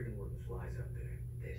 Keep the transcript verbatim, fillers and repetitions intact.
freaking Lord of the Flies out there. They